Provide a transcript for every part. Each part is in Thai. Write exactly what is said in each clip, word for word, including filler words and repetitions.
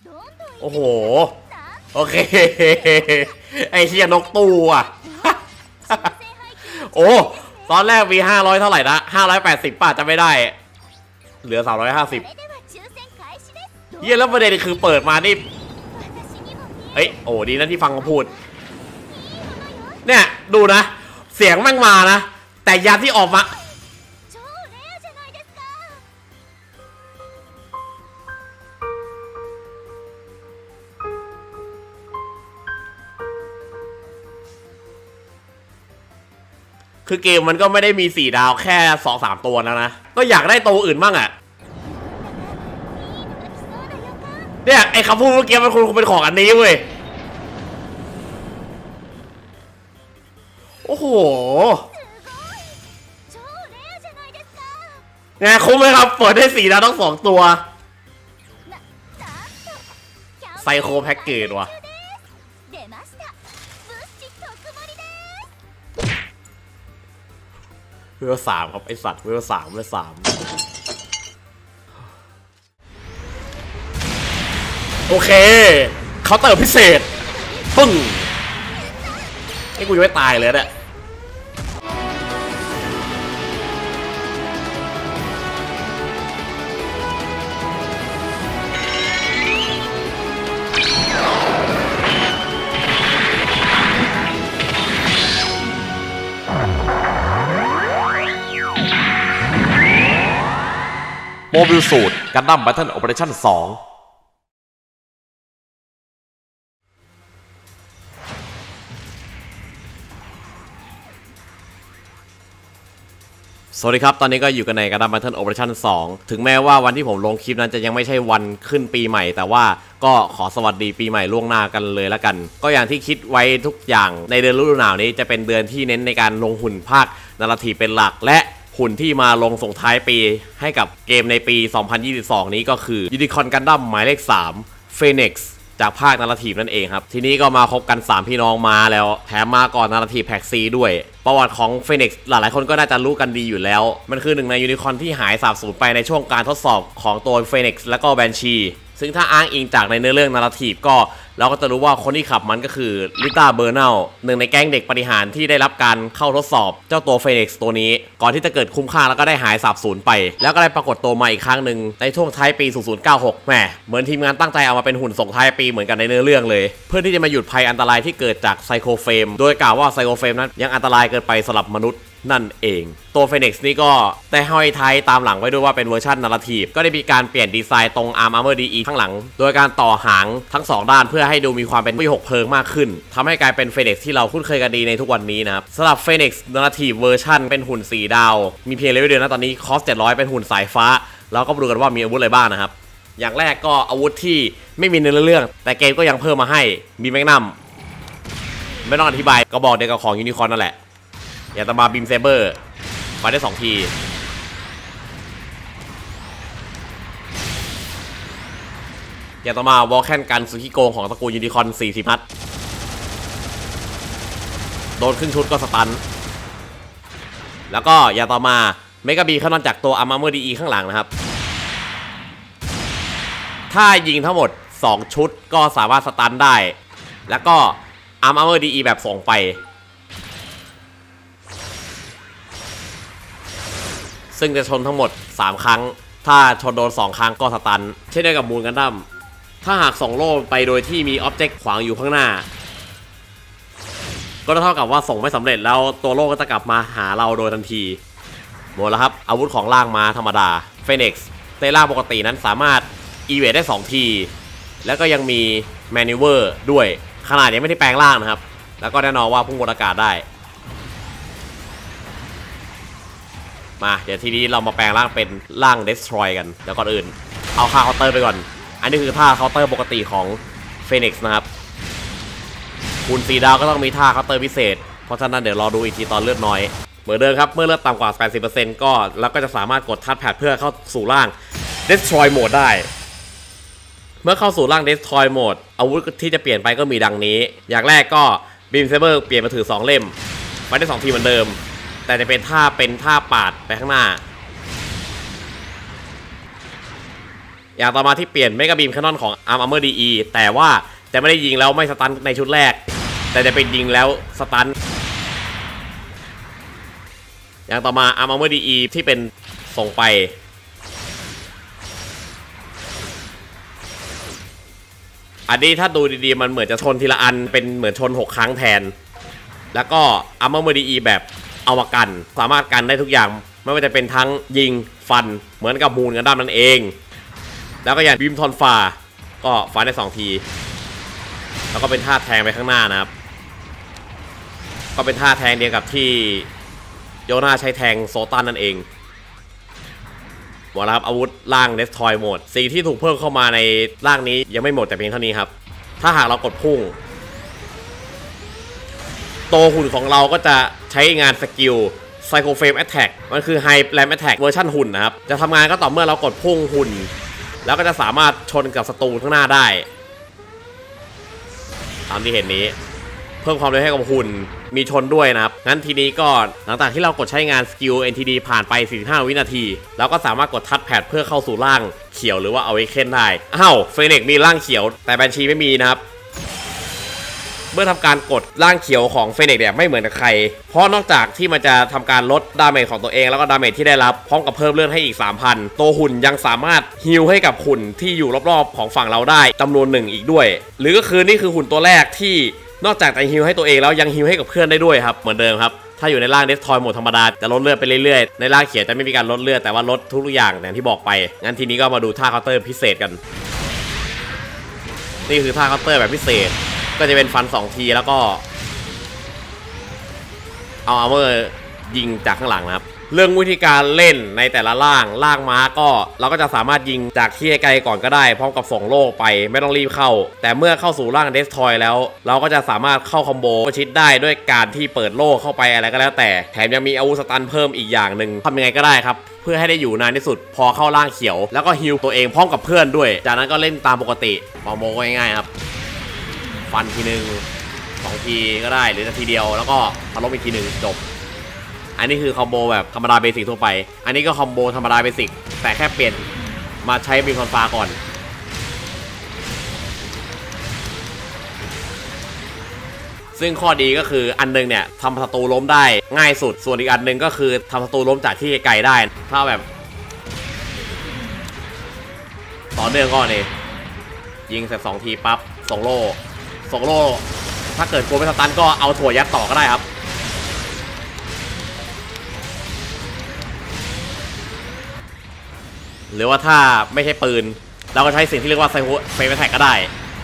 โอ้โหโอเคไอเชียนกตู้อ่ะโอ้ตอนแรกมีห้าร้อยเท่าไหร่นะห้าร้อยแปดสิบป่ะจะไม่ได้เหลือสามร้อยห้าสิบเยี่ยแล้วประเด็นคือเปิดมานี่เอ้ยโอ้ดีนะที่ฟังเขาพูดเนี่ยดูนะเสียงแม่งมานะแต่ยาที่ออกมาคือเกมมันก็ไม่ได้มีสี่ดาวแค่สองสามตัวแล้วนะก็อยากได้ตัวอื่นบ้างอ่ะเนี่ยไอ้คำพูดเมื่อกี้มันคงเป็นของอันนี้เว้ยโอ้โหไงคุ้มไหมครับเปิดได้สี่ดาวทั้งสองตัวไซโคแพ็กเกจว่ะเวลสามครับไอสัตว์เวลสามเวลสามโอเคเคาน์เตอร์พิเศษปึ้งไอ้กูยังไม่ตายเลยเนี่ยโมบิลสูตรกันดั้มแบทเทิลโอเปอเรชั่นสองสวัสดีครับตอนนี้ก็อยู่กันในกันดั้มแบทเทิลโอเปอเรชั่นสองถึงแม้ว่าวันที่ผมลงคลิปนั้นจะยังไม่ใช่วันขึ้นปีใหม่แต่ว่าก็ขอสวัสดีปีใหม่ล่วงหน้ากันเลยละกันก็อย่างที่คิดไว้ทุกอย่างในเดือนฤดูหนาวนี้จะเป็นเดือนที่เน้นในการลงหุ่นภาคนาราทีฟเป็นหลักและหุ่นที่มาลงส่งท้ายปีให้กับเกมในปีสองพันยี่สิบสองนี้ก็คือยูนิคอร์นกันดั้มหมายเลขสามเฟนิกซ์จากภาคนาราทีฟนั่นเองครับทีนี้ก็มาคบกันสามพี่น้องมาแล้วแถมมาก่อนนาราทีฟแพ็กซีด้วยประวัติของเฟนิกซ์หลายๆคนก็น่าจะรู้กันดีอยู่แล้วมันคือหนึ่งในยูนิคอร์นที่หายสาบสูญไปในช่วงการทดสอบของตัวเฟนิกซ์และก็แบนชีซึ่งถ้าอ้างอิงจากในเนื้อเรื่องนาราทีฟก็เราก็จะรู้ว่าคนที่ขับมันก็คือลิต้าเบอร์เนลหนึ่งในแก๊งเด็กปฏิหารที่ได้รับการเข้าทดสอบเจ้าตัวเฟนิกซ์ตัวนี้ก่อนที่จะเกิดคุ้มค่าแล้วก็ได้หายสาบสูญไปแล้วก็ได้ปรากฏตัวมาอีกครั้งหนึ่งในช่วงท้ายปีศูนย์ ศูนย์ เก้า หกแหมเหมือนทีมงานตั้งใจเอามาเป็นหุ่นส่งท้ายปีเหมือนกันในเนื้อเรื่องเลยเพื่อที่จะมาหยุดภัยอันตรายที่เกิดจากไซโคเฟมโดยกล่าวว่าไซโคเฟมนั้นยังอันตรายเกินไปสำหรับมนุษย์นั่นเองตัวเฟนิกซ์นี่ก็ได้ห้อยท้ายตามหลังไว้ด้วยว่าเป็นเวอร์ชันนาราทีฟก็ได้มีการเปลี่ยนดีไซน์ตรงอาร์มอาร์เมอร์ดีอีข้างหลังโดยการต่อหางทั้งสองด้านเพื่อให้ดูมีความเป็นวิหกเพลิงมากขึ้นทำให้กลายเป็นเฟนิกซ์ที่เราคุ้นเคยกันดีในทุกวันนี้นะครับสำหรับเฟนิกซ์นาราทีฟเวอร์ชันเป็นหุ่นสี่ดาวมีเพียงเลเวลเดียวนะตอนนี้คอสเจ็ดร้อยเป็นหุ่นสายฟ้าเราก็มาดูกันว่ามีอาวุธอะไรบ้างนะครับอย่างแรกก็อาวุธที่ไม่มีในเรื่องแต่เกมก็ยังเพิ่มมาให้มีแมกนัมไม่ต้องอธิบายก็บอกเดียวกับของยูนิคอร์นนั่นแหละอย่างต่อมาบีมเซเบอร์ไปได้สองทีอย่างต่อมาวอลแคนกันสุคิโกงของตระกูลยูนิคอร์นสี่สิบนัดโดนครึ่งชุดก็สตันแล้วก็อย่างต่อมาเมกาบีข้างนอกจากตัวอาร์มาเมอร์ดีอีข้างหลังนะครับถ้ายิงทั้งหมดสองชุดก็สามารถสตันได้แล้วก็อาร์มาเมอร์ดีอีแบบส่งไปซึ่งจะชนทั้งหมดสามครั้งถ้าชนโดนสองครั้งก็สตันเช่นเดียวกับมูนกันดั้มถ้าหากส่งโล่ไปโดยที่มีอ็อบเจกต์ขวางอยู่ข้างหน้าก็เท่ากับว่าส่งไม่สำเร็จแล้วตัวโล่ก็จะกลับมาหาเราโดยทันทีหมดแล้วครับอาวุธของล่างม้าธรรมดาเฟนิกซ์เตล่าปกตินั้นสามารถอีเวทได้สองทีแล้วก็ยังมีแมนิเวอร์ด้วยขนาดยังไม่ได้แปลงร่างนะครับแล้วก็แน่นอนว่าพุ่งบนอากาศได้มาเดี๋ยวทีนี้เรามาแปลงร่างเป็นร่าง Destroy กันแล้วก่อนอื่นเอาค่าเคาน์เตอร์ไปก่อนอันนี้คือท่าเคาน์เตอร์ปกติของ Phoenix นะครับคุณสีดาวก็ต้องมีท่าเคาน์เตอร์พิเศษเพราะฉะนั้นเดี๋ยวรอดูอีกทีตอนเลือดน้อยเหมือนเดิมครับเมื่อเลือดต่ำกว่า แปดสิบเปอร์เซ็นต์ ก็แล้วก็จะสามารถกดทัชแพดเพื่อเข้าสู่ร่าง Destroy Mode ได้เมื่อเข้าสู่ร่าง Destroy Mode อาวุธที่จะเปลี่ยนไปก็มีดังนี้อย่างแรกก็ Beam Saber เปลี่ยนมาถือสองเล่มไปได้สองทีเหมือนเดิมแต่จะเป็นท่าเป็นท่าปาดไปข้างหน้าอย่างต่อมาที่เปลี่ยนเมกะบีมแคนนอนของ Arm Armor ดี อี แต่ว่าจะไม่ได้ยิงแล้วไม่สตันในชุดแรกแต่จะเป็นยิงแล้วสตันอย่างต่อมา Arm Armor ดี อี ที่เป็นส่งไปอันนี้ถ้าดูดีๆมันเหมือนจะชนทีละอันเป็นเหมือนชนหกครั้งแทนแล้วก็ Arm Armor ดี อี แบบเอามากันสามารถกันได้ทุกอย่างไม่ว่าจะเป็นทั้งยิงฟันเหมือนกับมูนกันด้ามนั่นเองแล้วก็อย่างบีมทอนฟ้าก็ฟันได้สองทีแล้วก็เป็นท่าแทงไปข้างหน้านะครับก็เป็นท่าแทงเดียวกับที่โยนาใช้แทงโซตันนั่นเองหมดแล้วครับอาวุธร่างเดสทอยโหมดสิ่งที่ถูกเพิ่มเข้ามาในร่างนี้ยังไม่หมดแต่เพียงเท่านี้ครับถ้าหากเรากดพุ่งโตหุ่นของเราก็จะใช้งานสกิลไซโคเฟรมแอตแทกมันคือไฮแรมแอตแทกเวอร์ชันหุ่นนะครับจะทำงานก็ต่อเมื่อเรากดพุ่งหุ่นแล้วก็จะสามารถชนกับศัตรูข้างหน้าได้ตามที่เห็นนี้เพิ่มความเร็วให้กับหุ่นมีชนด้วยนะครับงั้นทีนี้ก็หลังจากที่เรากดใช้งานสกิล เอ็น ที ดี ผ่านไปสี่สิบห้าวินาทีเราก็สามารถกดทัชแพดเพื่อเข้าสู่ร่างเขียวหรือว่าเอาไว้เค้นได้อ้าวเฟเน็กมีร่างเขียวแต่แบนชีไม่มีนะครับเมื่อทำการกดร่างเขียวของเฟเน็กเนี่ยไม่เหมือนกับใครเพราะนอกจากที่มันจะทำการลดดาเมจของตัวเองแล้วก็ดาเมจที่ได้รับพร้อมกับเพิ่มเลือดให้อีก สามพัน ตัวหุ่นยังสามารถฮีลให้กับหุ่นที่อยู่รอบๆของฝั่งเราได้จำนวนหนึ่งอีกด้วยหรือก็คือนี่คือหุ่นตัวแรกที่นอกจากจะฮีลให้ตัวเองแล้วยังฮีลให้กับเพื่อนได้ด้วยครับเหมือนเดิมครับถ้าอยู่ในร่างเดสทอยโหมดธรรมดาจะลดเลือดไปเรื่อยๆในร่างเขียวจะไม่มีการลดเลือดแต่ว่าลดทุกอย่างอย่างที่บอกไปงั้นทีนี้ก็มาดูท่าเคาน์เตอร์พิเศษกันนี่คือท่าเคาน์เตอร์แบบพิเศษก็จะเป็นฟันสองทีแล้วก็เอาอาร์เมอร์ยิงจากข้างหลังนะครับเรื่องวิธีการเล่นในแต่ละล่างล่างม้าก็เราก็จะสามารถยิงจากที่ไกลก่อนก็ได้พร้อมกับส่งโล่ไปไม่ต้องรีบเข้าแต่เมื่อเข้าสู่ร่างเดสทอยแล้วเราก็จะสามารถเข้าคอมโบประชิดได้ด้วยการที่เปิดโล่เข้าไปอะไรก็แล้วแต่แถมยังมีอาวุธสตันเพิ่มอีกอย่างหนึ่งทำยังไงก็ได้ครับเพื่อให้ได้อยู่นานที่สุดพอเข้าร่างเขียวแล้วก็ฮิลตัวเองพร้อมกับเพื่อนด้วยจากนั้นก็เล่นตามปกติคอมโบก็ง่ายๆครับฟันทีนึงสองทีก็ได้หรือทีเดียวแล้วก็พาลบอีกทีหนึ่งจบอันนี้คือคอมโบแบบธรรมดาเบสิกทั่วไปอันนี้ก็คอมโบธรรมดาเบสิกแต่แค่เปลี่ยนมาใช้บีคอนฟ้าก่อนซึ่งข้อดีก็คืออันนึงเนี่ยทำศัตรูล้มได้ง่ายสุดส่วนอีกอันนึงก็คือทำศัตรูล้มจากที่ไกลได้ถ้าแบบต่อเนื่องก็เนี่ยยิงเสร็จสองทีปั๊บส่งโล่ส่งโล่ถ้าเกิดกลัวไม่สตันก็เอาถั่วยัดต่อก็ได้ครับหรือว่าถ้าไม่ใช่ปืนเราก็ใช้สิ่งที่เรียกว่าไซโคเฟรมแท็กก็ได้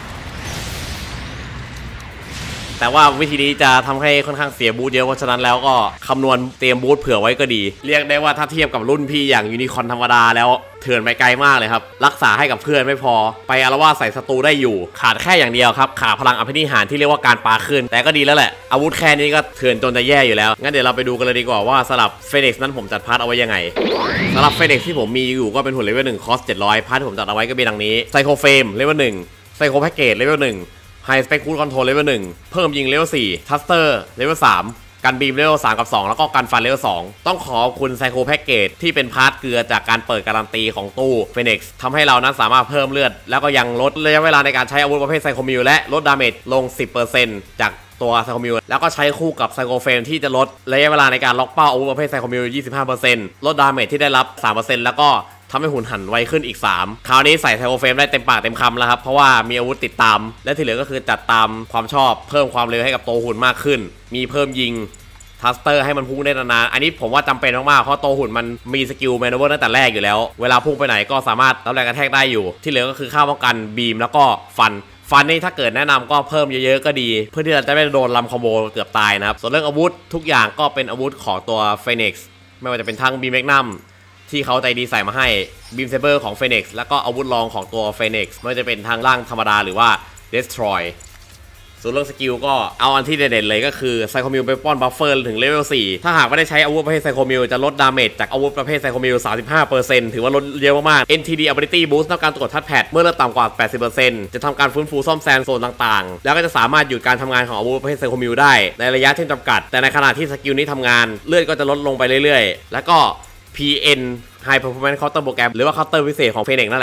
แต่ว่าวิธีนี้จะทำให้ค่อนข้างเสียบูทเยอะเพราะฉะนั้นแล้วก็คำนวณเตรียมบูทเผื่อไว้ก็ดีเรียกได้ว่าถ้าเทียบกับรุ่นพี่อย่างยูนิคอร์นธรรมดาแล้วเถื่อนไปไกลมากเลยครับรักษาให้กับเพื่อนไม่พอไปอาละวาดใส่ศัตรูได้อยู่ขาดแค่อย่างเดียวครับขาดพลังอภินิหารที่เรียกว่าการปาขึ้นแต่ก็ดีแล้วแหละอาวุธแค่นี้ก็เถื่อนจนจะแย่อยู่แล้วงั้นเดี๋ยวเราไปดูกันเลยดีกว่าว่าสลับเฟนิกซ์นั้นผมจัดพาร์ทเอาไว้ยังไงสำหรับเฟนิกซ์ที่ผมมีอยู่ก็เป็นหุ่นเลเวลหนึ่งคอสเจ็ดร้อยพาร์ทที่ผมจัดเอาไว้ก็เป็นดังนี้ไซโคเฟรมเลเวลหนึ่งไซโคแพ็กเกจเลเวลหนึ่งไฮสเปคคูดคอนโทรลเลเวลหนึ่งเพิ่มยิงเลเวลสี่ทัสเตอร์เลเวลสามกันบีมเลเวลสามกับสองแล้วก็กันฟันเลเวลสองต้องขอบคุณไซโคแพ็กเกจที่เป็นพาร์ทเกลือจากการเปิดการันตีของตู้เฟนิกซ์ทำให้เรานั้นสามารถเพิ่มเลือดแล้วก็ยังลดระยะเวลาในการใช้อาวุธประเภทไซโคมิวและลดดาเมจลง สิบเปอร์เซ็นต์ จากตัวไซโคมิวแล้วก็ใช้คู่กับไซโคเฟรมที่จะลดระยะเวลาในการล็อกเป้าอาวุธประเภทไซโคมิว ยี่สิบห้าเปอร์เซ็นต์ ลดดาเมจที่ได้รับ สามเปอร์เซ็นต์ แล้วก็ทำให้หุ่นหันไวขึ้นอีกสามคราวนี้ใส่ไซโคเฟรมได้เต็มปากเต็มคำแล้วครับเพราะว่ามีอาวุธติดตามและที่เหลือก็คือจัดตามความชอบเพิ่มความเร็วให้กับตัวหุ่นมากขึ้นมีเพิ่มยิงทัสเตอร์ให้มันพุ่งได้นานๆอันนี้ผมว่าจำเป็นมากๆเพราะตัวหุ่นมันมีสกิลแมนเวอร์ตั้งแต่แรกอยู่แล้วเวลาพุ่งไปไหนก็สามารถรับแรงกระแทกได้อยู่ที่เหลือก็คือค่าป้องกันบีมแล้วก็ฟันฟันนี่ถ้าเกิดแนะนำก็เพิ่มเยอะๆก็ดีเพื่อที่เราจะไม่โดนลำคอมโบเกือบตายนะครับส่วนเรื่องอาวุธทุกอย่างก็เป็นอาวุธของตัวเฟนิกซ์ไม่ว่าจะเป็นทั้งบีมแมกนัมที่เขาใจดีใส่มาให้บีมเซเบอร์ของเฟนิกซ์แล้วก็อาวุธรองของตัวเฟนิกซ์ไม่ว่าจะเป็นทางล่างธรรมดาหรือว่า Destroy ส่วนเรื่องสกิลก็เอาอันที่เด่นๆเลยก็คือไซโคมิวเบปอนบัฟเฟอร์ถึงเลเวลสี่ถ้าหากไม่ได้ใช้อาวุธประเภทไซโคมิวจะลดดาเมจจากอาวุธประเภทไซโคมิว สามสิบห้าเปอร์เซ็นต์ ถือว่าลดเยอะมากๆ เอ็น ที ดี Ability Boost ต้องการกดทัชแพดเมื่อเลือดต่ำกว่า แปดสิบเปอร์เซ็นต์ จะทำการฟื้นฟูซ่อมแซมโซนต่างๆแล้วก็จะสามารถหยุดการทำงานของอาวุธประเภทไซโคมิวได้ในระยะที่จำกัดแต่ในขณะที่สกิลนี้ทำงานเลือดก็จะลดลงไปเรื่อยๆแล้วก็ พี เอ็น High Performance Counter Program หรือว่า Counter พิเศษของ Fenix นั่นแหละ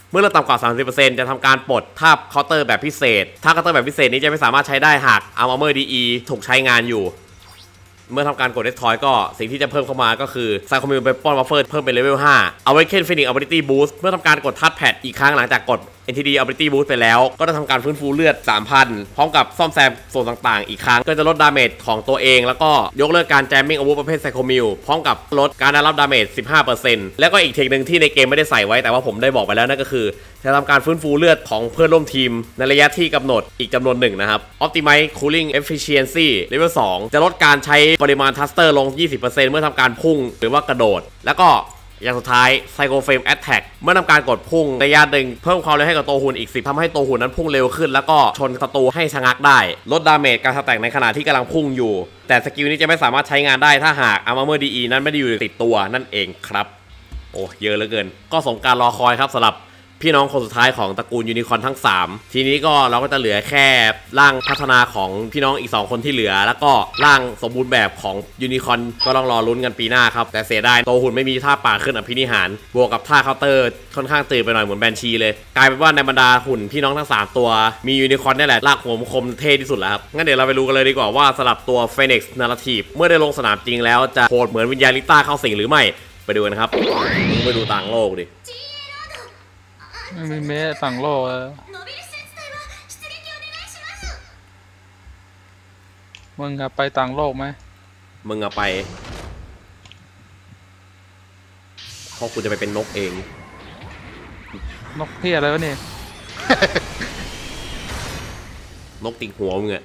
เมื่อเราต่ำกว่า สามสิบเปอร์เซ็นต์ จะทำการปลดถ้าเคาน์เตอร์แบบพิเศษถ้าเคาน์เตอร์แบบพิเศษนี้จะไม่สามารถใช้ได้หากอาร์เมอร์ดีอีถูกใช้งานอยู่เมื่อทำการกด Destroy ก็สิ่งที่จะเพิ่มเข้ามาก็คือไซโคมิลเบปอนวัฟเฟิลเพิ่มเป็นเลเวลห้า Awaken Phoenix Ability Boost เมื่อทำการกดทัชแพดอีกครั้งหลังจากกด เอ็น ที ดี Ability Boost ไปแล้วก็จะทำการฟื้นฟูเลือด สามพัน พร้อมกับซ่อมแซมส่วนต่างๆอีกครั้งก็จะลดดาเมจของตัวเองแล้วก็ยกเลิกการแจมมิ่งอาวุธประเภทไซโคมิลพร้อมกับลดการได้รับดาเมจ สิบห้าเปอร์เซ็นต์ แล้วก็อีกเทคนึงที่ในเกมไม่ได้ใส่ไว้แต่ว่าผมได้บอกไปแล้วนั่นก็คือจะทำการฟื้นฟูเลือดของเพื่อนร่วมทีมในระยะที่กำหนดอีกจำนวนหนึ่งนะครับ Optimize Cooling Efficiency Level สองจะลดการใช้ปริมาณทัสเตอร์ลง ยี่สิบเปอร์เซ็นต์ เมื่อทำการพุ่งหรือว่ากระโดดแล้วก็อย่างสุดท้าย Psycho Flame Attack เมื่อทำการกดพุ่งระยะดึงเพิ่มความเร็วให้กับตัวหุ่นอีกสิบทำให้ตัวหุ่นนั้นพุ่งเร็วขึ้นแล้วก็ชนศัตรูให้ชะงักได้ลดดาเมจการสแต็กในขณะที่กำลังพุ่งอยู่แต่สกิลนี้จะไม่สามารถใช้งานได้ถ้าหาก Armor ดี อี นั้นไม่ได้อยู่ติดตัวนั่นเองครับโอ้เยอะเหลือเกินก็สมการรอคอยครับสำหรับพี่น้องคนสุดท้ายของตระกูลยูนิคอร์นทั้งสามทีนี้ก็เราก็จะเหลือแค่ร่างพัฒนาของพี่น้องอีกสองคนที่เหลือแล้วก็ร่างสมบูรณ์แบบของยูนิคอร์นก็ต้องรอลุ้นกันปีหน้าครับแต่เสียดายตัวหุ่นไม่มีท่าป่าขึ้นอภินิหารบวกกับท่าเคาน์เตอร์ค่อนข้างตื่นไปหน่อยเหมือนแบนชีเลยกลายเป็นว่าในบรรดาหุ่นพี่น้องทั้งสามตัวมียูนิคอร์นนี่แหละลากหัวคมเท่ที่สุดแล้วครับงั้นเดี๋ยวเราไปดูกันเลยดีกว่าว่าสำหรับตัว Phoenix Narrative เมื่อได้ลงสนามจริงแล้วจะโหดเหมือนวิญญาณลิต้าเข้าสิงหรือไม่ไปดูกันครับไปดูต่างโลกดิไม่มีเมสต่างโลกมึงอะไปต่างโลกไหมมึงอะไปเพราะกูจะไปเป็นนกเองนกเพี้ยอะไรวะเนี่ยนกติ่งหัวมึงอะ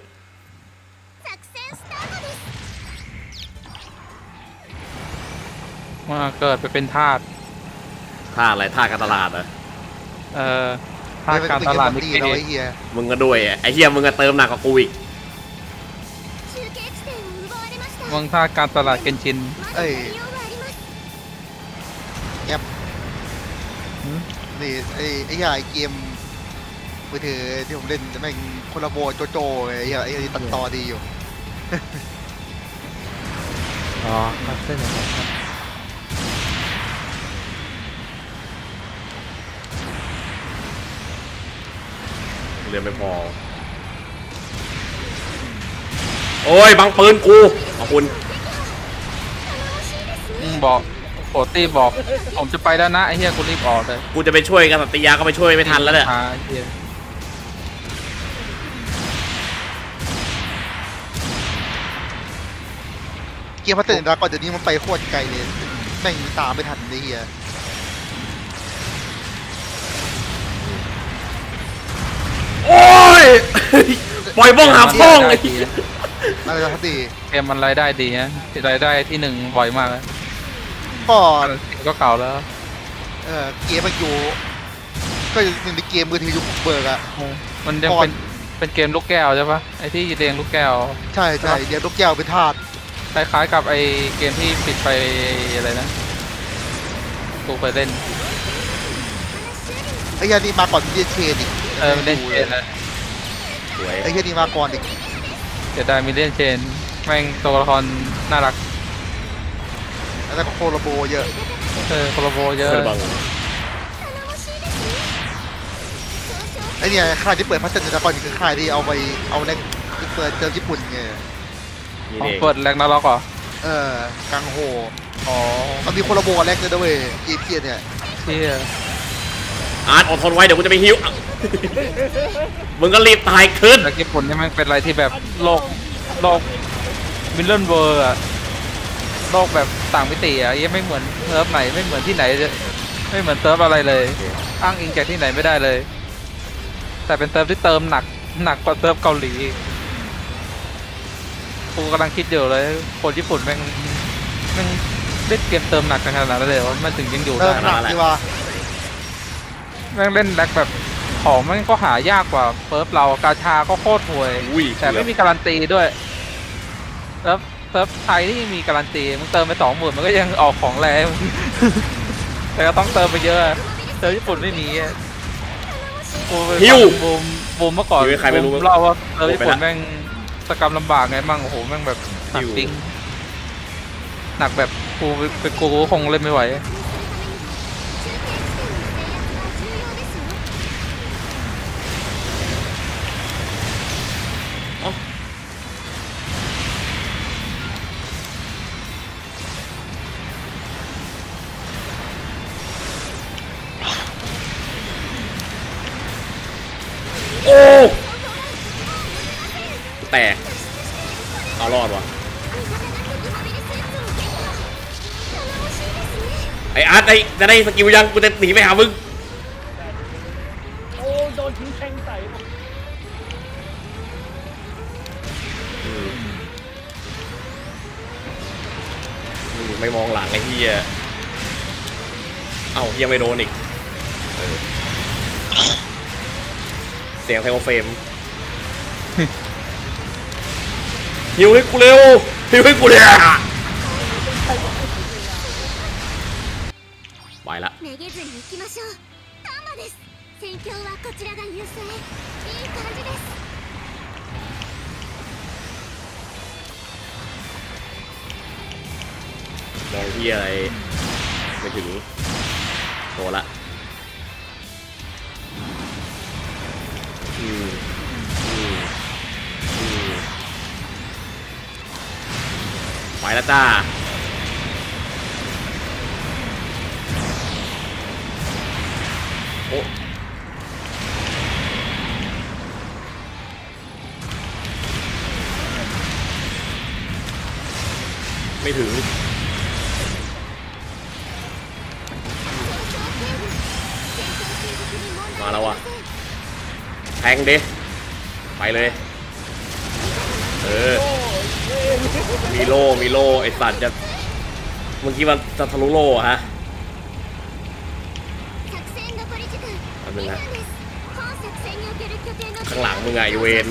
มาเกิดไปเป็นทาสท่าอะไรท่าการตลาดเหรอเออทาสการตลาดนี่เไอ้เหี้ยมึงก็ด้วยไอ้เหี้ยมึงก็เติมหนักกว่ากูอีกมึงทาสการตลาดเกนชินเอ้ยแอบนี่ไอ้ไอ้เหี้ยไอ้เกมมือถือที่ผมเล่นแม่งคนละโบโจโจไอ้เหี้ยไอ้เหี้ยตัดต่อดีอยู่อ๋อครับเส้นอะไรครับเรียนไม่พอโอ้ยบังปืนกูขอบคุณบอกโอตี้บอกผมจะไปแล้วนะไอ้เหี้ยกูรีบออกเลยกูจะไปช่วยกันสัตยาก็ไปช่วยไม่ทันแล้วเนี่ยเกมพัฒนาก่อนเดี๋ยวนี้มันไปโคตรไกลเลยแม่งตามไม่ทันไอ้เหี้ยโอ้ยปล่อยบ้องหาพ้องไอ้อะไรนะดีเกมมันรายได้ดีฮะรายได้ที่หนึ่งบ่อยมากเลยก็ก็เก่าแล้วเออเกมมันอยู่ก็ยังในเกมมือถือยุคเบิร์กอะมันยังเป็นเป็นเกมลูกแก้วใช่ปะไอที่เรียงลูกแก้วใช่ใช่เรียงลูกแก้วเป็นธาตุคล้ายๆกับไอเกมที่ปิดไปอะไรนะกูเคยเล่นไอ้ยานี่มาก่อนเล่นเชนอีกเออเล่นเชนนะไอ้ยานี่มาก่อนอีกจะได้มีเล่นเชนแม่งตัวละครน่ารักแล้วก็โคโลโบเยอะเออโคโลโบเยอะไอ้เนี่ยค่ายที่เปิดพัฒนาก่อนคือค่ายที่เอาไปเอาแรงเปิดเจอญี่ปุ่นไงเปิดแรงนาล็อกเหรอเออกังโฮอ๋อมันมีโคโลโบแรงเลยด้วยเอเพียเนี่ยเที่ยอาร์ตอดทนไว้เดี๋ยวกูจะไปฮิวมึงก็รีบตายขึ้นแต่ญี่ปุ่นนี่มันเป็นอะไรที่แบบโลกโลกมิลเลนเวอร์อะโลกแบบต่างมิติอะยังไม่เหมือนเซิร์ฟไหนไม่เหมือนที่ไหนไม่เหมือนเซิร์ฟอะไรเลยอ้างอิงจากที่ไหนไม่ได้เลยแต่เป็นเซิร์ฟที่เติมหนักหนักกว่าเซิร์ฟเกาหลีกูกำลังคิดอยู่เลยคนญี่ปุ่นแม่งแม่งเล่นเกมเติมหนักขนาดนั้นเลยว่ามันถึงยังอยู่ได้ขนาดที่ว่าแม่งเล่นแบ็คแบบของแม่งก็หายากกว่าเฟิร์ฟเรากาชาก็โคตรห่วยแต่ไม่มีการันตีด้วยแล้วเฟิร์ฟไทยที่มีการันตีมึงเติมไปสองหมื่นมันก็ยังออกของแรงแต่ก็ต้องเติมไปเยอะเติมญี่ปุ่นไม่มีฮิวบูมบูมเมื่อก่อนบูมเล่าว่าเติมญี่ปุ่นแม่งสกรรมลำบากไงมั่งโอ้โหแม่งแบบหนักจริงหนักแบบกูเป็นกูคงเล่นไม่ไหวโอ้แตกเอารอดวะไออาร์ตไอจะได้สกิลยังกูจะหนีไปหามึงโอ้โดนทิ้งแทงใส่ไม่มองหลังไอ้เหี้ยเอ้ายังไม่โดนอีกเสียงไทโอเฟมหิวให้กูเร็วหิวให้กูเร็วไปละมองที่อะไรไม่ถึงโตละอืมอืมอืมไปแล้วจ้าโอ้ไม่ถึงมาแล้ววะแทงดิไปเลยเออมีโล่มีโล่ไอสัตว์จะเมื่อกี้มันจะทะลุโล่ฮะอันนึงนะข้างหลังมึงไงเวน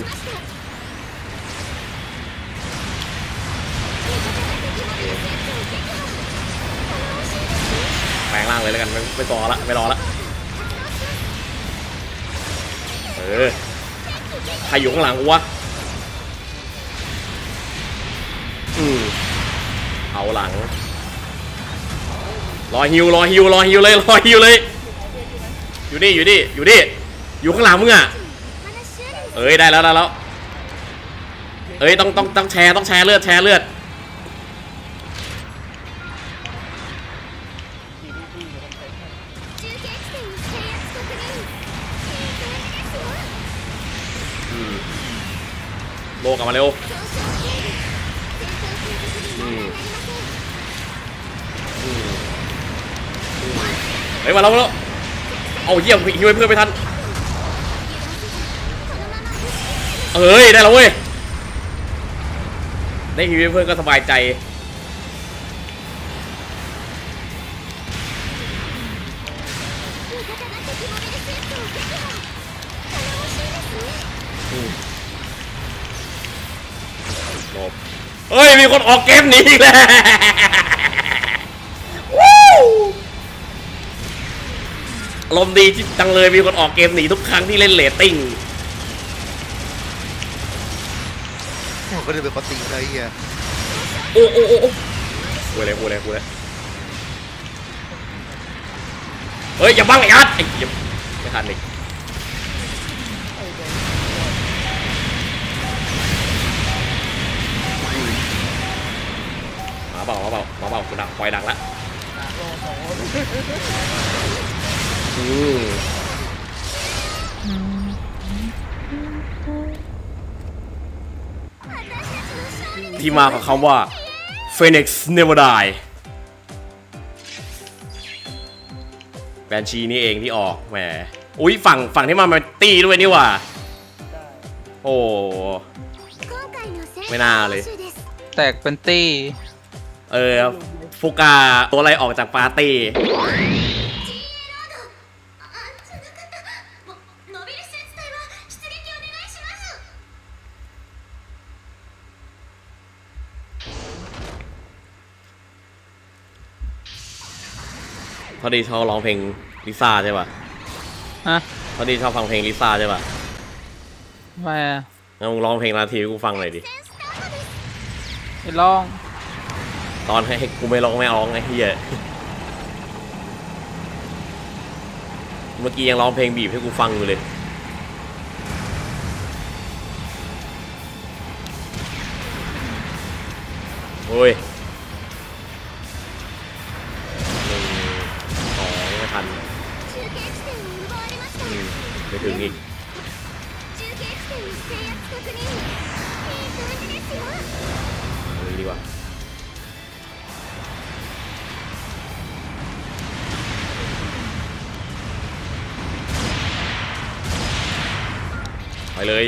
แปลงร่างเลยแล้วกันไม่ไม่ต่อละไม่รอละเออใครอยู่ข้างหลังกูวะอืมเอาหลังรอฮิวรอฮิวรอฮิวเลยรอฮิวเลยอยู่นี่อยู่นี่อยู่นี่อยู่ข้างหลังมึงอ่ะเอ้ยได้แล้วได้แล้วเอ้ยต้องต้องต้องแชร์ต้องแชร์เลือดแชร์เลือดโลกลับมาเร็วเฮ้ยมาแล้วมาแล้วเอาเยี่ยมฮิวเพื่อนไปทันเอ้ยได้แล้วเว้ยได้ฮิวเพื่อนก็สบายใจเฮ้ยมีคนออกเกมหนีอีกแล้วอารมณ์ดีจังเลยมีคนออกเกมหนีทุกครั้งที่เล่นเรตติ้งผมก็เลยเป็นปกติเลยเฮียโอ้โอ้โอ้โอ้กูเลยกูเลยกูเลยเฮ้ยอย่าบังไอ้อาร์ตไอ้ยังไม่ทันอีกมาเบามาเบามาเบากูดักคอยดักละที่มาของคำว่า Phoenix Never Die แบนชีนี่เองที่ออกแหมอุ้ยฝั่งฝั่งที่มามันตีด้วยนี่ว่ะโอ้ไม่น่าเลยแตกเป็นตี้เออฟูกาตัวอะไรออกจากปาร์ตี้พอดีชอบร้องเพลงลิซ่าใช่ป่ะฮะพอดีชอบฟังเพลงลิซ่าใช่ป่ะไม่อะงั้นมึงร้องเพลงนาทีกูฟังหน่อยดิไปร้องตอนให้กูไม่ร้องไม่ร้องไอ้เหี้ยเมื่อกี้ยังร้องเพลงบีบให้กูฟังอยู่เลยโอ้ยไม่ถึงอีกเลยดีกว่าไปเลย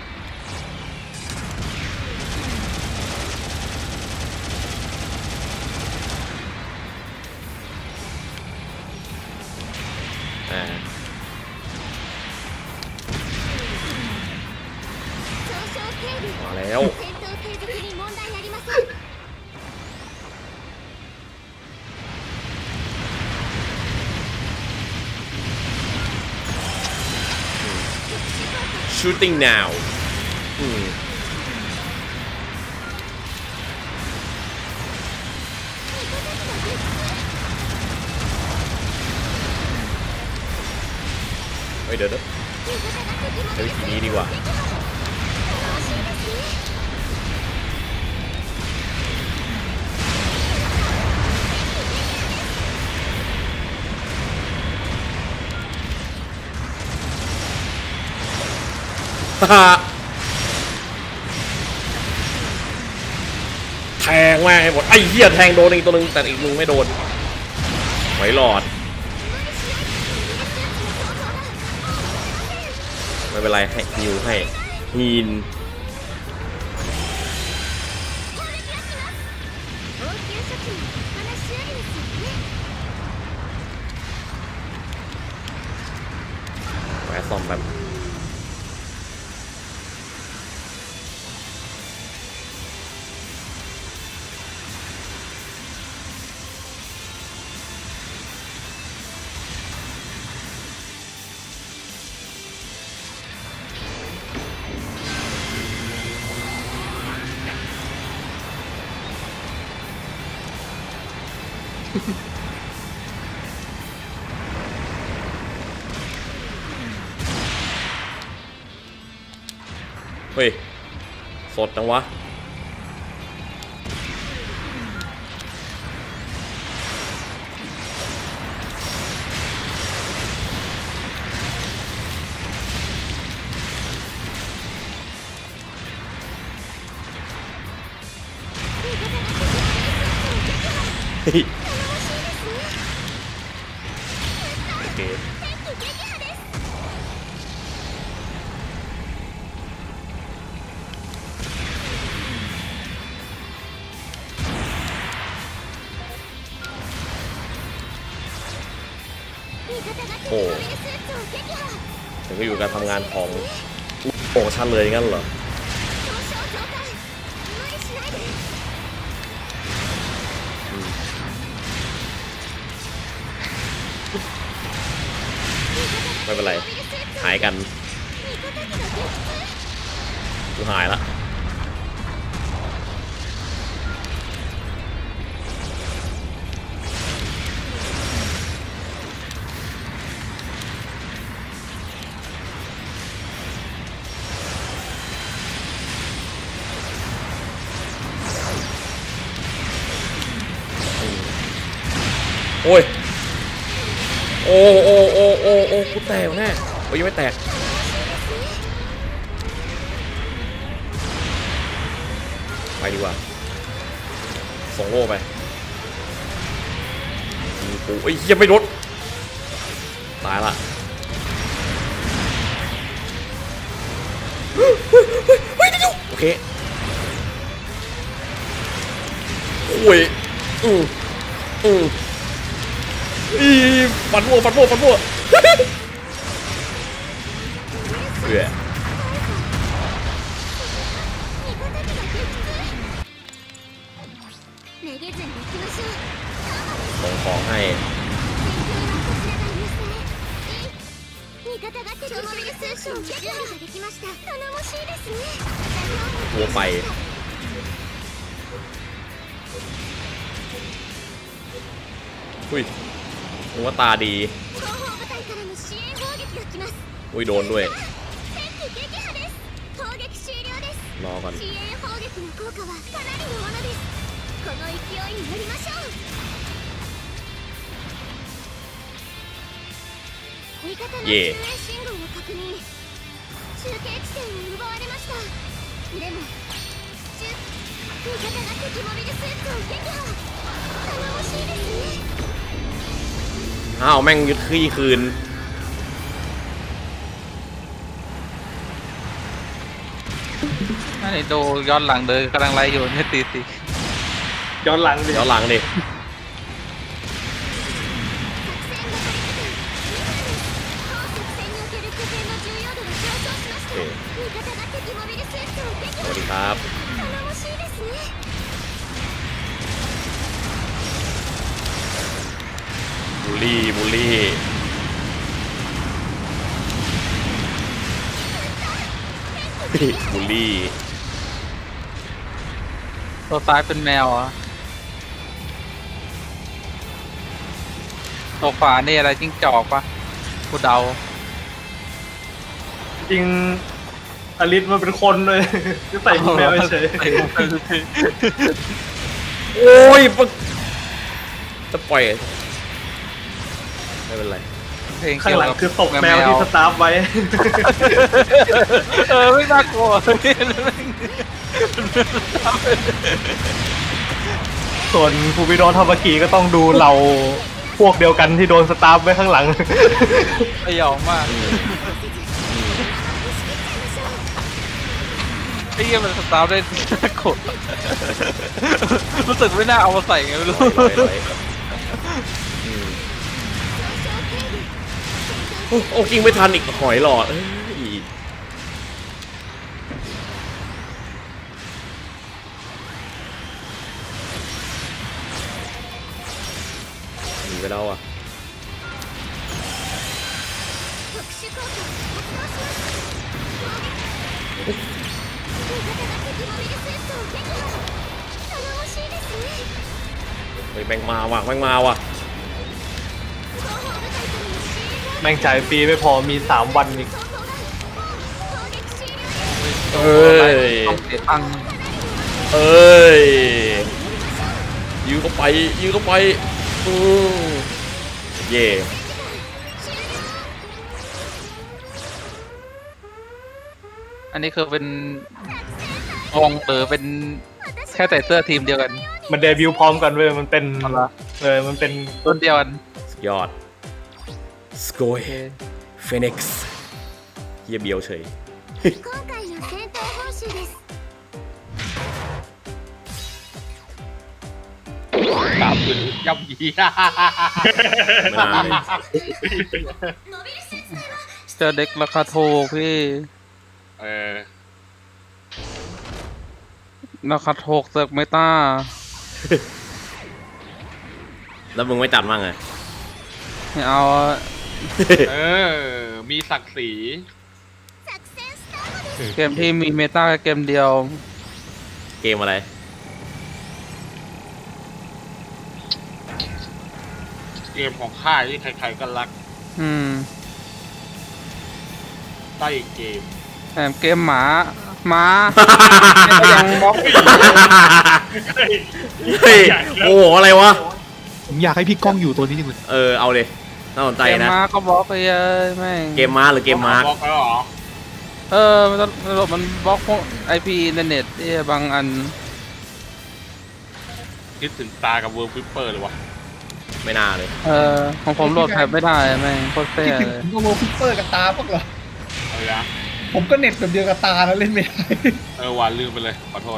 อ่ามาแล้วshooting now อืมเฮ้ยเดี๋ยวเดี๋ยวใช้วิธีนี้ดีกว่าแทงแม่งให้หมดไอ้เหี้ยแทงโดนอีกตัวนึงแต่อีกนึงไม่โดนไว้หลอดไม่เป็นไรให้ฮิวให้ฮีนแหวะซ่อมแบบเฮ้ยสดจังวะโอเคโอ้ถึงก็อยู่การทำงานของโปรโมชั่นเลยงั้นเหรอไม่เป็นไรหายกันกูหายละโอ้ยโอ้โอ้โอ้โอ้โอ้กูแตกแน่โอ้ยยังไม่แตกไปดีกว่าส่งโล่ไปกูไอ้เหี้ยไม่ลดตายละโอเคโอ้ยอืออืออีฟันโม่ฟันโม่ฟันโม่เบื่อส่งของให้ตัวไปอุ้ยนึกว่าตาดีอุ้ยโดนด้วยรอก่อนเย่อ้าวแม่งยึดขี้คืนนี่ดูย้อนหลังเลยกำลังไล่อยู่เนี่ยตีตีย้อนหลังดิย้อนหลังดิสวัสดีครับบูลลี่บูลลี่บูลลี่ตัวซ้ายเป็นแมวอ่ะตัวขวานี่อะไรจิ้งจอกปะกูเดาจริงอลิสมันเป็นคนเลยจะใส่แมวเฉยโอ้ยจะปล่อยไม่เป็นไรข้างหลังคือตกแมวที่สตาร์ฟไว้เออไม่น่ากลัวส่วนฟูบิโดะทาบากิก็ต้องดูเราพวกเดียวกันที่โดนสตาร์ฟไว้ข้างหลังสยองมากไอ้เหี้ยมันสตาร์ทได้น่ากลัวรู้สึกไม่น่าเอามาใส่ไงไม่รู้โอ้กิงไม่ทันอีกหอยหลอดหนีไปแล้วอ่ะเฮ้ยแบงมาว่ะแบงมาว่ะแม่งจ่ายฟรีไม่พอมีสามวันอีกเอ้ยต้องเสียตังค์เอ้ยยื้อเข้าไปยื้อเข้าไปอือเย่อันนี้คือเป็นองหรือเป็นแค่ใส่เสื้อทีมเดียวกันมันเดบิวต์พร้อมกันเว้ยมันเป็นเออมันเป็นต้นเดียวกันยอดสโกยเฟนิกซ์เยี่ยเบียวเฉยตามคือย่ำยีเจอเด็กราคาถูกพี่เออราคาถูกเสือกไม่ต้าแล้วมึงไม่จัดมั่งไงไม่เอาเออมีศักดิ์ศรีเกมที่มีเมตาเกมเดียวเกมอะไรเกมของค่ายที่ใครๆก็รักอืมได้อีกเกมแถมเกมหมาหมายังบล็อกเฮ้ยโอ้โหอะไรวะผมอยากให้พี่ก้องอยู่ตัวนี้จริงๆเออเอาเลยน่าสนใจนะเกมม้าก็บล็อกไปเลยแม่งเกมม้าหรือเกมมาร์กบล็อกแล้วเหรอเออมันมันบล็อกพวกไอพีอินเทอร์เน็ตที่บางอันคิดถึงตากับเวิร์ฟิปเปอร์เลยวะไม่น่าเลยเออของผมโหลดแท็บไม่ได้แม่งโคตรเซ่เลยผมก็เวิร์ฟิปเปอร์กับตาพวกเหรออะไรนะผมก็เน็ตแบบเดียวกับตาแล้วเล่นไม่ได้เออวันลืมไปเลยขอโทษ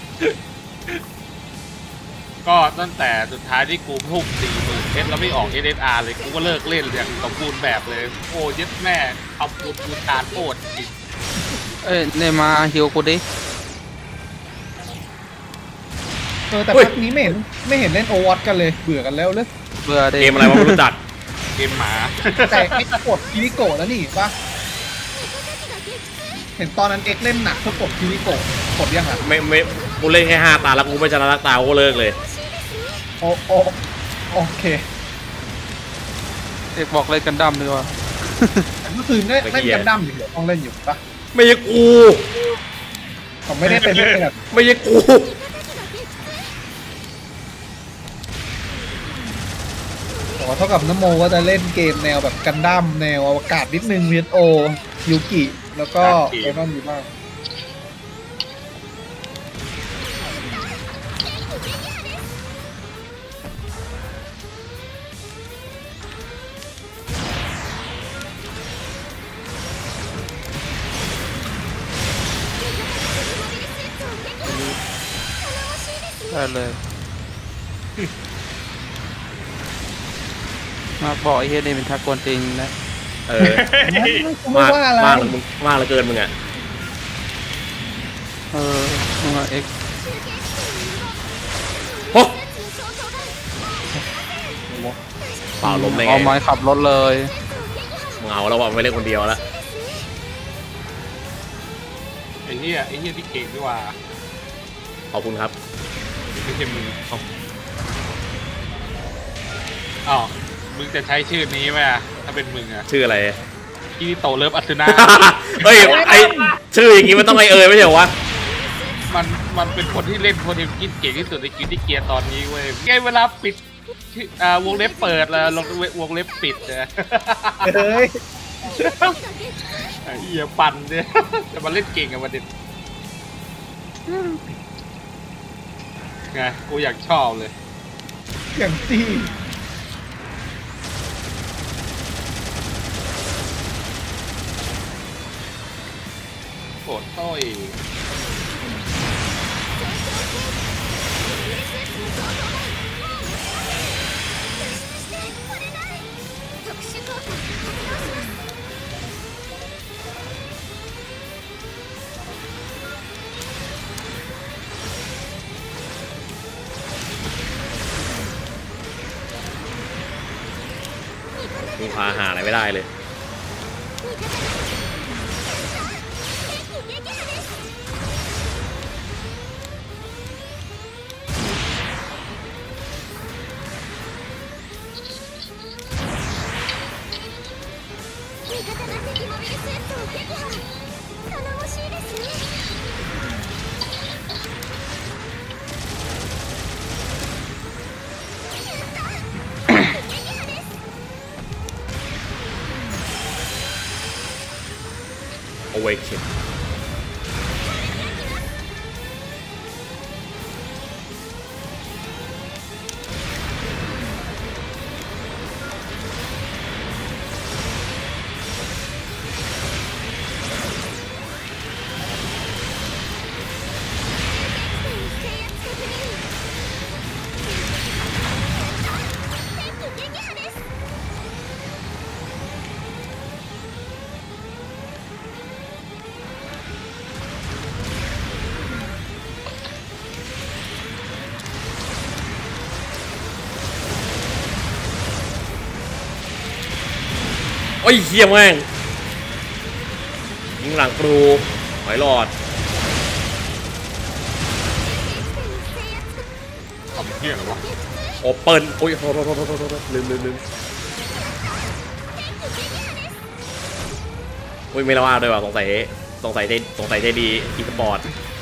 ก็ตั้งแต่สุดท้ายที่กูพุ่งสี่หมื่นเพชรแล้วไม่ออก เอส เอส อาร์ เลยกูก็เลิกเล่นอย่างสมบูรณ์แบบเลยโอ้ยึดแม่เอาปูปูชาโคตรจริงเอ้ยเนมาฮิวกูดิเออแต่พักนี้ไม่เห็นไม่เห็นเล่นโอวัตกันเลยเบื่อกันแล้วเลยเบื่อเกมอะไรวะไม่รู้จักเกมหมาแต่เอ็กกดคิริโกะแล้วนี่ปะเห็นตอนนั้นเอ็กเล่นหนักเพื่อกดคิริโกะกดยังอ่ะไม่ไม่กูเล่นแค่ห้าตาแล้วกูไม่ชนะรักตากูเลิกเลยโอ้โอโอเคเอกบอกเล่นกันดั้มดีกว่าเมื่อคืนเล่นเล่นกันดั้มอยู่ต้องเล่นอยู่ปะไม่ใช่กูผมไม่ได้เป็นไม่แบบไม่ใช่กูอ๋อเท่ากับน้ำโมก็จะเล่นเกมแนวแบบกันดั้มแนวอวกาศนิดนึงเวียนโอยูกิแล้วก็ไอ้นั่นอยู่บ้างได้เลยมาบอกไอ้เฮียนี่เป็นทักกวนจริงนะเออมากมากเลยมึงมากเลยเกินมึงอ่ะเออมึงอะเอ็กโอ้เปล่าล้มได้ไงเอาไม้ขับรถเลยมึงเอาแล้วว่าไม่เล่นคนเดียวแล้วไอ้เหี้ยไอ้เหี้ยที่เก่งดีกว่าขอบคุณครับไม่ใช่มึงอ๋อมึงจะใช้ชื่อนี้ไหมอะถ้าเป็นมึงอะชื่ออะไรคิริโตะเลิฟอัศนาเฮ้ยไอชื่ออย่างงี้มันต้องไอเอ่ยไม่ใช่เหรอวะมันมันเป็นคนที่เล่นโพเทมคิดเก่งที่สุดในคิดที่เกียร์ตอนนี้เว้ยไงเวลาปิดอ่าวงเล็บเปิดแล้วลงวงเล็บปิดนะเฮ้ยไอ้เหี้ยปั่นเนี่ยจะมาเล่นเก่งกับประเด็นไงกูอยากชอบเลยอย่างที่โอดต้อยมึงพาหาอะไรไม่ได้เลยAwaken โอ้ยเฮี้ยแม่งยิงหลังปลูหอยหลอดทำเฮี้ยหรอวะโอเปิลโอ้ยโทษโทษโทษโทษลืมลืมลืมโอ้ยไม่ละว่าด้วยว่ะสงสัยสงสัยได้สงสัยได้ดีอีสปอร์ต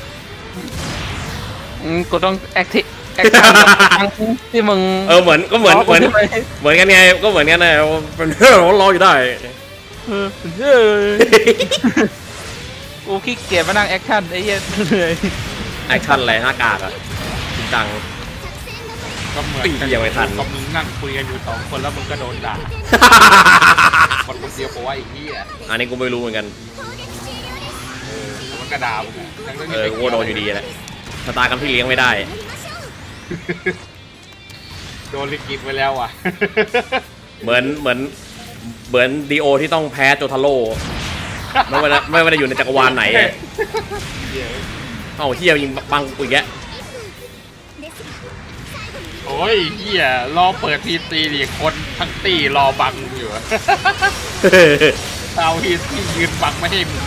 อืมกูต้องแอคทีฟแอคชั่นที่มึงเออเหมือนก็เหมือนเหมือนเหมือนกันไงก็เหมือนกันนะเป็นเรื่องรออยู่ได้เออเฮ้ยกูขี้เกียจมานั่งแอคชั่นไอ้เหี้ยเลยแอคชั่นอะไรหน้ากากอะจริงจังก็เหมือนกันยังไม่ทันก็มึงนั่งคุยกันอยู่สองคนแล้วมึงก็โดนด่าคนคนเดียวเพราะว่าไอ้เหี้ยอันนี้กูไม่รู้เหมือนกันเออมันกระดาษเออกูโดนอยู่ดีแหละชะตากรรมที่เลี้ยงไม่ได้โดนลิกิตไว้แล้วอ่ะเหมือนเหมือนเหมือนดีโอที่ต้องแพ้โจทาโร่ไม่ว่าไม่ว่าจะอยู่ในจักรวาลไหนเอ้าเฮียยิงบังกูอีกแกโอ้ยเฮียรอเปิดพีซีดิคนทั้งตีรอบังอยู่เอาพีซียืนบังไม่ให้มึง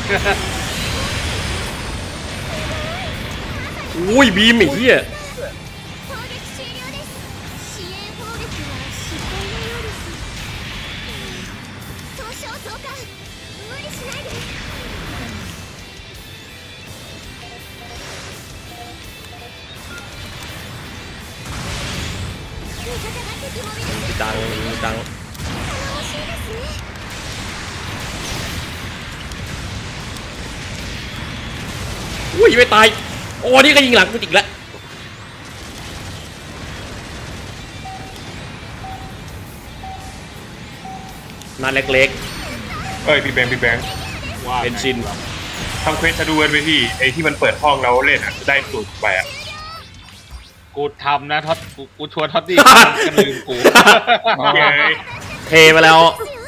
อุ้ยบีมไอ้เฮียดังดังอุ้ยไม่ตายโอ้นี่ก็ยิงหลังกูอีกแล้วนัดเล็กๆเอ้ยพี่แบงค์พี่แบงค์เป็นชินทำเควสจะดูกันไปพี่ไอ้ที่มันเปิดห้องแล้วเล่นอ่ะได้สูตรไปอ่ะกูทำนะท็อตกูกูชวนท็อตดี้ก็ลืมกูเทไปแล้ว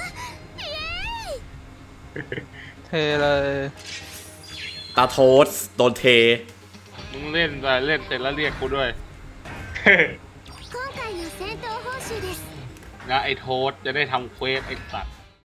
เทเลยตาโทสโดนเทมึงเล่นไปเล่นเสร็จแล้วเรียกกูด้วยนะไอ้โทษจะได้ทำเควสไอ้สัตว์